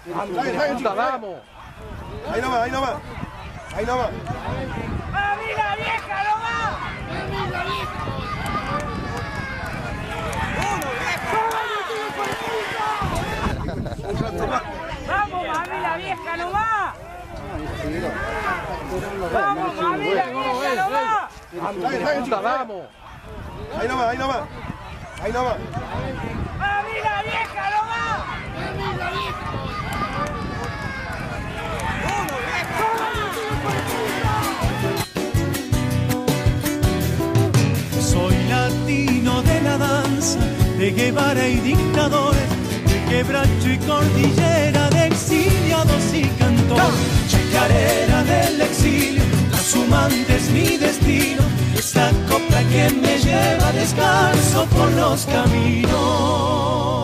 Vamos. Ahí nomás, ahí nomás. Ahí nomás. ¡Mami la vieja nomás! ¡Mami la vieja! ¡Vamos, mami la vieja nomás! ¡Vamos, mami la vieja nomás! Vamos. Ahí nomás, ahí nomás. Ahí nomás. ¡Mami la vieja nomás! ¡Mami la vieja! Soy latino de la danza, de Guevara y dictadores, de quebracho y cordillera, de exiliados y cantores, chacarera del exilio, trashumante es mi destino, esta copla que me lleva descalzo por los caminos.